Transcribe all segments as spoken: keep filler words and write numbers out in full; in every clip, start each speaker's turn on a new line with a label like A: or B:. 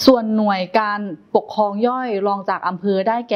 A: ส่วนหน่วยการปกครองย่อยรองจากอำเภอได้แก่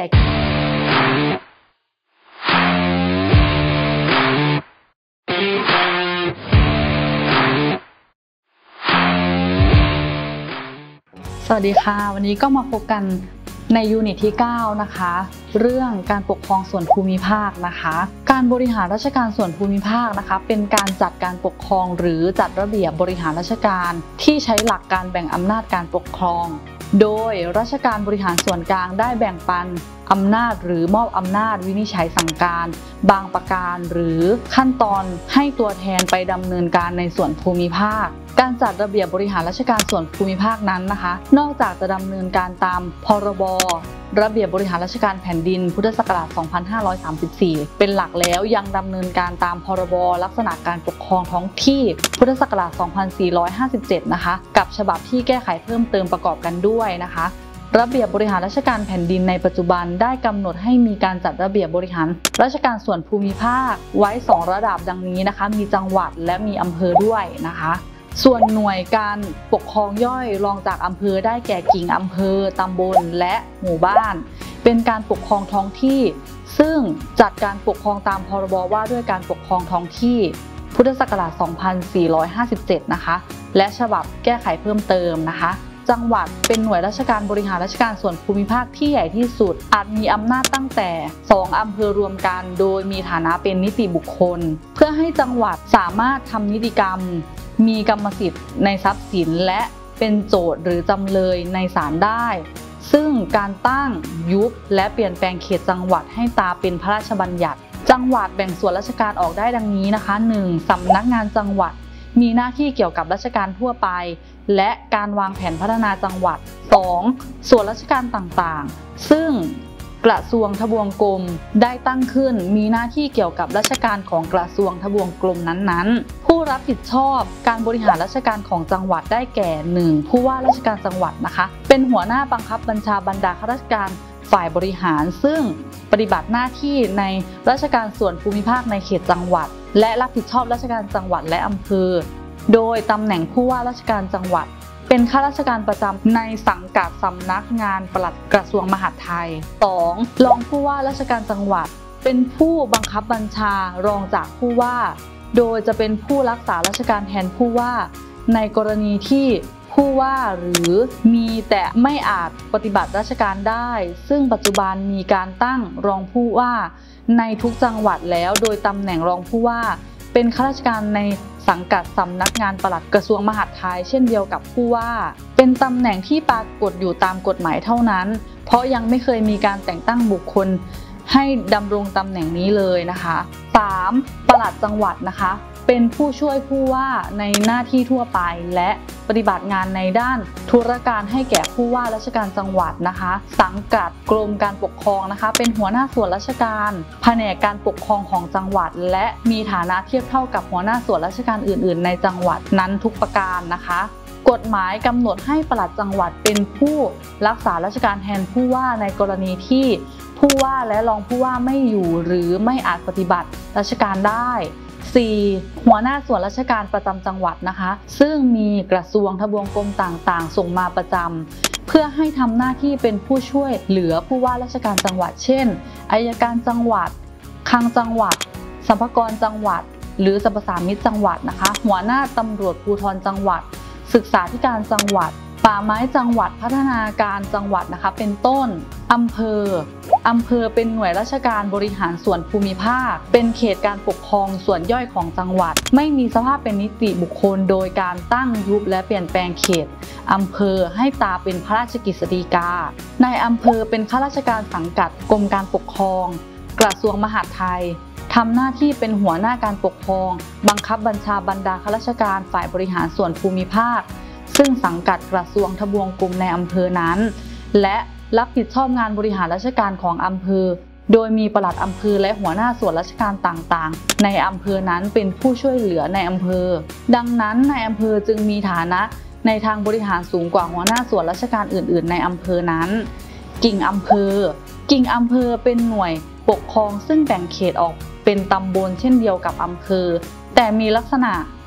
A: สวัสดีค่ะวันนี้ก็มาพบกันในยูนิตที่เก้านะคะเรื่องการปกครองส่วนภูมิภาคนะคะการบริหารราชการส่วนภูมิภาคนะคะเป็นการจัดการปกครองหรือจัดระเบียบบริหารราชการที่ใช้หลักการแบ่งอำนาจการปกครองโดยราชการบริหารส่วนกลางได้แบ่งปันอำนาจหรือมอบอำนาจวินิจฉัยสั่งการบางประการหรือขั้นตอนให้ตัวแทนไปดำเนินการในส่วนภูมิภาคการจัดระเบียบบริหารราชการส่วนภูมิภาคนั้นนะคะนอกจากจะดำเนินการตามพรบระเบียบบริหารราชการแผ่นดินพุทธศักราชสองพันห้าร้อยสามสิบสี่เป็นหลักแล้วยังดำเนินการตามพรบลักษณะการปกครองท้องที่พุทธศักราชสองพันสี่ร้อยห้าสิบเจ็ดนะคะกับฉบับที่แก้ไขเพิ่มเติมประกอบกันด้วยนะคะระเบียบบริหารราชการแผ่นดินในปัจจุบันได้กำหนดให้มีการจัดระเบียบบริหารราชการส่วนภูมิภาคไว้สองระดับดังนี้นะคะมีจังหวัดและมีอำเภอด้วยนะคะส่วนหน่วยการปกครองย่อยรองจากอำเภอได้แก่กิ่งอำเภอตำบลและหมู่บ้านเป็นการปกครองท้องที่ซึ่งจัดการปกครองตามพรบว่าด้วยการปกครองท้องที่พุทธศักราชสองพันสี่ร้อยห้าสิบเจ็ดนะคะและฉบับแก้ไขเพิ่มเติมนะคะจังหวัดเป็นหน่วยราชการบริหารราชการส่วนภูมิภาคที่ใหญ่ที่สุดอาจมีอำนาจตั้งแต่สองอำเภอรวมกันโดยมีฐานะเป็นนิติบุคคลเพื่อให้จังหวัดสามารถทำนิติกรรมมีกรรมสิทธิ์ในทรัพย์สินและเป็นโจทย์หรือจำเลยในศาลได้ซึ่งการตั้งยุบและเปลี่ยนแปลงเขตจังหวัดให้ตามเป็นพระราชบัญญัติจังหวัดแบ่งส่วนราชการออกได้ดังนี้นะคะ หนึ่ง สำนักงานจังหวัดมีหน้าที่เกี่ยวกับราชการทั่วไปและการวางแผนพัฒนาจังหวัด สอง ส่วนราชการต่างๆซึ่งกระทรวงทบวงกรมได้ตั้งขึ้นมีหน้าที่เกี่ยวกับราชการของกระทรวงทบวงกรมนั้นๆผู้รับผิดชอบการบริหารราชการของจังหวัดได้แก่ หนึ่ง ผู้ว่าราชการจังหวัดนะคะเป็นหัวหน้าบังคับบัญชาบรรดาข้าราชการฝ่ายบริหารซึ่งปฏิบัติหน้าที่ในราชการส่วนภูมิภาคในเขตจังหวัดและรับผิดชอบราชการจังหวัดและอำเภอโดยตำแหน่งผู้ว่าราชการจังหวัดเป็นข้าราชการประจำในสังกัดสำนักงานปลัดกระทรวงมหาดไทย สอง รองผู้ว่าราชการจังหวัดเป็นผู้บังคับบัญชารองจากผู้ว่าโดยจะเป็นผู้รักษาราชการแทนผู้ว่าในกรณีที่ผู้ว่าหรือมีแต่ไม่อาจปฏิบัติราชการได้ซึ่งปัจจุบันมีการตั้งรองผู้ว่าในทุกจังหวัดแล้วโดยตำแหน่งรองผู้ว่าเป็นข้าราชการในสังกัดสำนักงานปลัดกระทรวงมหาดไทยเช่นเดียวกับผู้ว่าเป็นตำแหน่งที่ปรากฏอยู่ตามกฎหมายเท่านั้นเพราะยังไม่เคยมีการแต่งตั้งบุคคลให้ดำรงตำแหน่งนี้เลยนะคะ สาม ปลัดจังหวัดนะคะเป็นผู้ช่วยผู้ว่าในหน้าที่ทั่วไปและปฏิบัติงานในด้านธุรการให้แก่ผู้ว่าราชการจังหวัดนะคะสังกัดกรมการปกครองนะคะเป็นหัวหน้าส่วนราชการแผนกการปกครองของจังหวัดและมีฐานะเทียบเท่ากับหัวหน้าส่วนราชการอื่นๆในจังหวัดนั้นทุกประการนะคะกฎหมายกำหนดให้ปลัดจังหวัดเป็นผู้รักษาราชการแทนผู้ว่าในกรณีที่ผู้ว่าและรองผู้ว่าไม่อยู่หรือไม่อาจปฏิบัติราชการได้ สี่ หัวหน้าส่วนราชการประจำจังหวัดนะคะซึ่งมีกระทรวงทบวงกรมต่างๆส่งมาประจำเพื่อให้ทำหน้าที่เป็นผู้ช่วยเหลือผู้ว่าราชการจังหวัดเช่นอัยการจังหวัดคลังจังหวัดสรรพากรจังหวัดหรือสรรพสามิตจังหวัดนะคะหัวหน้าตำรวจภูธรจังหวัดศึกษาธิการจังหวัดป่าไม้จังหวัดพัฒนาการจังหวัดนะคะเป็นต้นอำเภออำเภอเป็นหน่วยราชการบริหารส่วนภูมิภาคเป็นเขตการปกครองส่วนย่อยของจังหวัดไม่มีสภาพเป็นนิติบุคคลโดยการตั้งยุบและเปลี่ยนแปลงเขตอำเภอให้ตาเป็นพระราชกฤษฎีกาในอำเภอเป็นข้าราชการสังกัดกรมการปกครองกระทรวงมหาดไทยทำหน้าที่เป็นหัวหน้าการปกครองบังคับบัญชาบรรดาข้าราชการฝ่ายบริหารส่วนภูมิภาคซึ่งสังกัดกระทรวงทบวงกรมในอำเภอนั้นและรับผิดชอบงานบริหารราชการของอำเภอโดยมีปลัดอำเภอและหัวหน้าส่วนราชการต่างๆในอำเภอนั้นเป็นผู้ช่วยเหลือในอำเภอดังนั้นในอำเภอจึงมีฐานะในทางบริหารสูงกว่าหัวหน้าส่วนราชการอื่นๆในอำเภอนั้นกิ่งอำเภอกิ่งอำเภอเป็นหน่วยปกครองซึ่งแบ่งเขตออกเป็นตำบลเช่นเดียวกับอำเภอแต่มีลักษณะ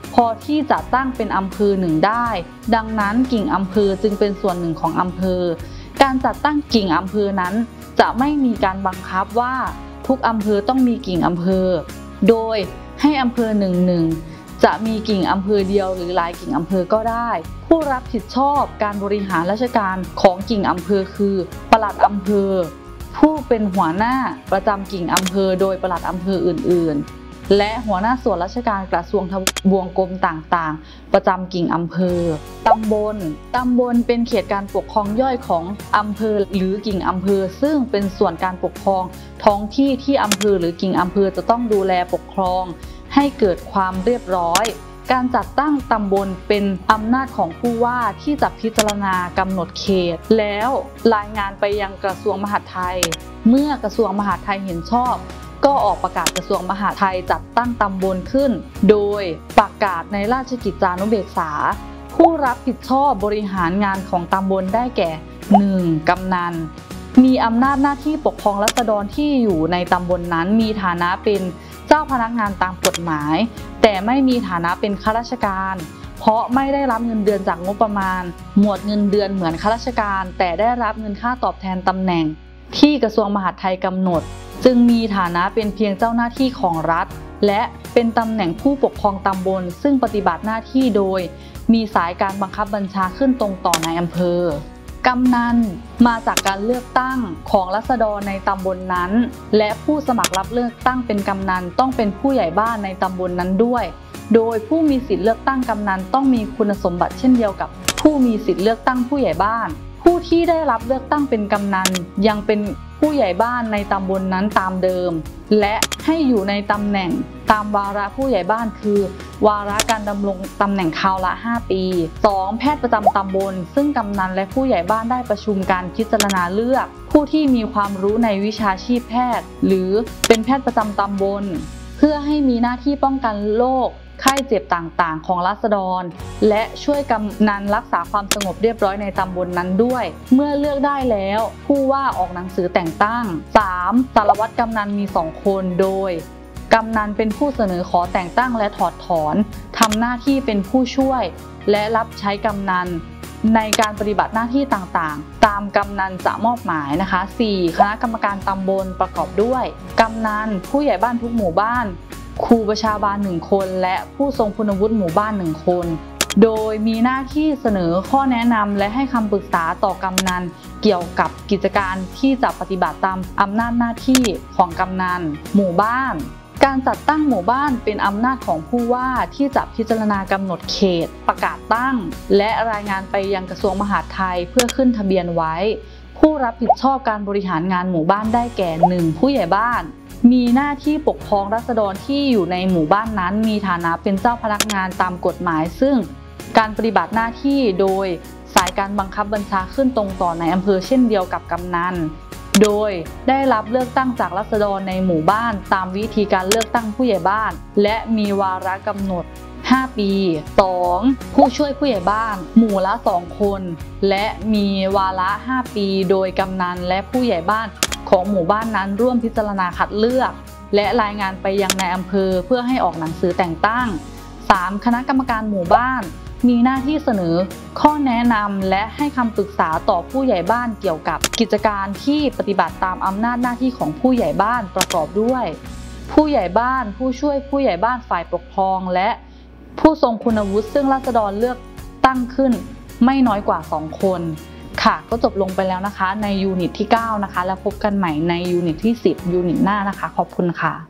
A: พอที่จะตั้งเป็นอำเภอหนึ่งได้ดังนั้นกิ่งอำเภอจึงเป็นส่วนหนึ่งของอำเภอการจัดตั้งกิ่งอำเภอนั้นจะไม่มีการบังคับว่าทุกอำเภอต้องมีกิ่งอำเภอโดยให้อำเภอหนึ่งหนึ่งจะมีกิ่งอำเภอเดียวหรือหลายกิ่งอำเภอก็ได้ผู้รับผิดชอบการบริหารราชการของกิ่งอำเภอคือปลัดอำเภอผู้เป็นหัวหน้าประจำกิ่งอำเภอโดยปลัดอำเภออื่นๆและหัวหน้าส่วนราชการกระทรวงทบวงกรมต่างๆประจำกิ่งอำเภอตำบลตำบลเป็นเขตการปกครองย่อยของอำเภอหรือกิ่งอำเภอซึ่งเป็นส่วนการปกครองท้องที่ที่อำเภอหรือกิ่งอำเภอจะต้องดูแลปกครองให้เกิดความเรียบร้อยการจัดตั้งตำบลเป็นอำนาจของผู้ว่าที่จะพิจารณากำหนดเขตแล้วรายงานไปยังกระทรวงมหาดไทยเมื่อกระทรวงมหาดไทยเห็นชอบก็ออกประกาศกระทรวงมหาดไทยจัดตั้งตำบลขึ้นโดยประกาศในราชกิจจานุเบกษาผู้รับผิดชอบบริหารงานของตำบลได้แก่ หนึ่ง กำนันมีอำนาจหน้าที่ปกครองราษฎรที่อยู่ในตำบลนั้นมีฐานะเป็นเจ้าพนักงานตามกฎหมายแต่ไม่มีฐานะเป็นข้าราชการเพราะไม่ได้รับเงินเดือนจากงบประมาณหมวดเงินเดือนเหมือนข้าราชการแต่ได้รับเงินค่าตอบแทนตำแหน่งที่กระทรวงมหาดไทยกำหนดจึงมีฐานะเป็นเพียงเจ้าหน้าที่ของรัฐและเป็นตำแหน่งผู้ปกครองตำบลซึ่งปฏิบัติหน้าที่โดยมีสายการบังคับบัญชาขึ้นตรงต่อในอำเภอกำนันมาจากการเลือกตั้งของราษฎรในตำบลนั้นและผู้สมัครรับเลือกตั้งเป็นกำนันต้องเป็นผู้ใหญ่บ้านในตำบลนั้นด้วยโดยผู้มีสิทธิเลือกตั้งกำนันต้องมีคุณสมบัติเช่นเดียวกับผู้มีสิทธิเลือกตั้งผู้ใหญ่บ้านผู้ที่ได้รับเลือกตั้งเป็นกำนันยังเป็นผู้ใหญ่บ้านในตำบลนั้นตามเดิมและให้อยู่ในตำแหน่งตามวาระผู้ใหญ่บ้านคือวาระการดำรงตำแหน่งคราวละห้าปี สอง แพทย์ประจำตำบลซึ่งกำนันและผู้ใหญ่บ้านได้ประชุมการพิจารณาเลือกผู้ที่มีความรู้ในวิชาชีพแพทย์หรือเป็นแพทย์ประจำตำบลเพื่อให้มีหน้าที่ป้องกันโรคไข้เจ็บต่างๆของราษฎรและช่วยกำนันรักษาความสงบเรียบร้อยในตำบลนั้นด้วยเมื่อเลือกได้แล้วผู้ว่าออกหนังสือแต่งตั้ง สาม สารวัตรกำนันมีสองคนโดยกำนันเป็นผู้เสนอขอแต่งตั้งและถอดถอนทำหน้าที่เป็นผู้ช่วยและรับใช้กำนันในการปฏิบัติหน้าที่ต่างๆตามกำนันจะมอบหมายนะคะ สี่ คณะกรรมการตำบลประกอบด้วยกำนันผู้ใหญ่บ้านทุกหมู่บ้านครูประชาบาลหนึ่งคนและผู้ทรงคุณวุฒิหมู่บ้านหนึ่งคนโดยมีหน้าที่เสนอข้อแนะนำและให้คำปรึกษาต่อกำนันเกี่ยวกับกิจการที่จะปฏิบัติตามอำนาจหน้าที่ของกำนันหมู่บ้านการจัดตั้งหมู่บ้านเป็นอำนาจของผู้ว่าที่จะพิจารณากำหนดเขตประกาศตั้งและรายงานไปยังกระทรวงมหาดไทยเพื่อขึ้นทะเบียนไว้ผู้รับผิดชอบการบริหารงานหมู่บ้านได้แก่ หนึ่ง ผู้ใหญ่บ้านมีหน้าที่ปกครองราษฎรที่อยู่ในหมู่บ้านนั้นมีฐานะเป็นเจ้าพนักงานตามกฎหมายซึ่งการปฏิบัติหน้าที่โดยสายการบังคับบัญชาขึ้นตรงต่อในอำเภอเช่นเดียวกับกำนันโดยได้รับเลือกตั้งจากราษฎรในหมู่บ้านตามวิธีการเลือกตั้งผู้ใหญ่บ้านและมีวาระกำหนดห้าปี สอง ผู้ช่วยผู้ใหญ่บ้านหมู่ละสองคนและมีวาระห้าปีโดยกำนันและผู้ใหญ่บ้านของหมู่บ้านนั้นร่วมพิจารณาคัดเลือกและรายงานไปยังนายอำเภอเพื่อให้ออกหนังสือแต่งตั้ง สาม คณะกรรมการหมู่บ้านมีหน้าที่เสนอข้อแนะนำและให้คำปรึกษาต่อผู้ใหญ่บ้านเกี่ยวกับกิจการที่ปฏิบัติตามอำนาจหน้าที่ของผู้ใหญ่บ้านประกอบด้วยผู้ใหญ่บ้านผู้ช่วยผู้ใหญ่บ้านฝ่ายปกครองและผู้ทรงคุณวุฒิซึ่งราษฎรเลือกตั้งขึ้นไม่น้อยกว่าสองคนค่ะก็จบลงไปแล้วนะคะในยูนิตที่เก้านะคะแล้วพบกันใหม่ในยูนิตที่สิบยูนิตหน้านะคะขอบคุณค่ะ